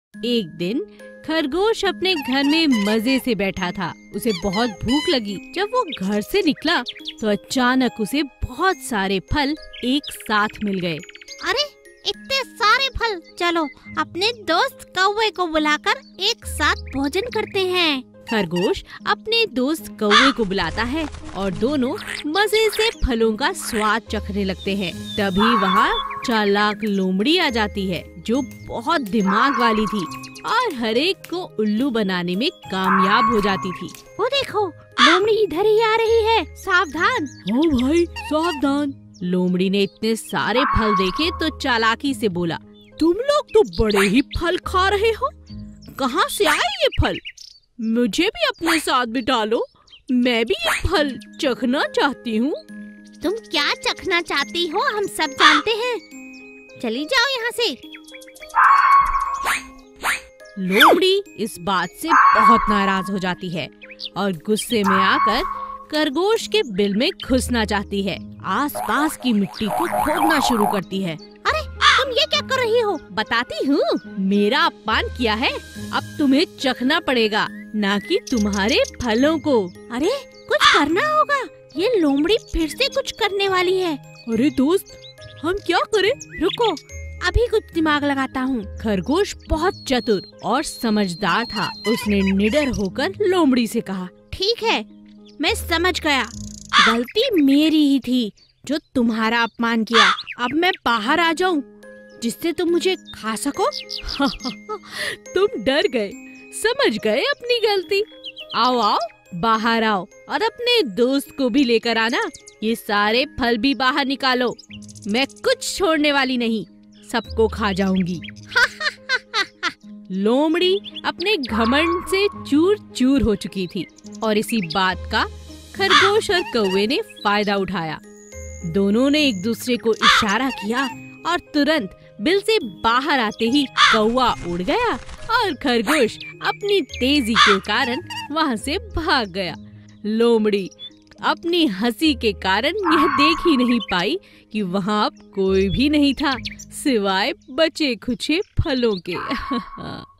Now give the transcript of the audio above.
एक दिन खरगोश अपने घर में मजे से बैठा था। उसे बहुत भूख लगी। जब वो घर से निकला तो अचानक उसे बहुत सारे फल एक साथ मिल गए। अरे इतने सारे फल, चलो अपने दोस्त कौवे को बुलाकर एक साथ भोजन करते हैं। खरगोश अपने दोस्त कौवे को बुलाता है और दोनों मजे से फलों का स्वाद चखने लगते हैं। तभी वहाँ चालाक लोमड़ी आ जाती है जो बहुत दिमाग वाली थी और हर एक को उल्लू बनाने में कामयाब हो जाती थी। वो देखो, लोमड़ी इधर ही आ रही है, सावधान। ओ भाई सावधान। लोमड़ी ने इतने सारे फल देखे तो चालाकी से बोला, तुम लोग तो बड़े ही फल खा रहे हो, कहाँ से आए ये फल? मुझे भी अपने साथ बिठा लो, मैं भी ये फल चखना चाहती हूँ। तुम क्या चखना चाहती हो हम सब जानते हैं, चली जाओ यहाँ से। लोमड़ी इस बात से बहुत नाराज हो जाती है और गुस्से में आकर खरगोश के बिल में घुसना चाहती है। आसपास की मिट्टी को खोदना शुरू करती है। अरे तुम ये क्या कर रही हो? बताती हूँ। मेरा अपमान किया है, अब तुम्हें चखना पड़ेगा, ना कि तुम्हारे फलों को। अरे कुछ करना होगा, ये लोमड़ी फिर से कुछ करने वाली है। अरे दोस्त, हम क्या करें? रुको, अभी कुछ दिमाग लगाता हूँ। खरगोश बहुत चतुर और समझदार था। उसने निडर होकर लोमड़ी से कहा, ठीक है, मैं समझ गया, गलती मेरी ही थी जो तुम्हारा अपमान किया। अब मैं बाहर आ जाऊँ जिससे तुम मुझे खा सको? तुम डर गए, समझ गए अपनी गलती। आओ आओ, बाहर आओ और अपने दोस्त को भी लेकर आना। ये सारे फल भी बाहर निकालो, मैं कुछ छोड़ने वाली नहीं, सबको खा जाऊंगी। लोमड़ी अपने घमंड से चूर चूर हो चुकी थी और इसी बात का खरगोश और कौवे ने फायदा उठाया। दोनों ने एक दूसरे को इशारा किया और तुरंत बिल से बाहर आते ही कौवा उड़ गया और खरगोश अपनी तेजी के कारण वहाँ से भाग गया। लोमड़ी अपनी हंसी के कारण यह देख ही नहीं पाई कि वहाँ अब कोई भी नहीं था सिवाय बचे खुचे फलों के।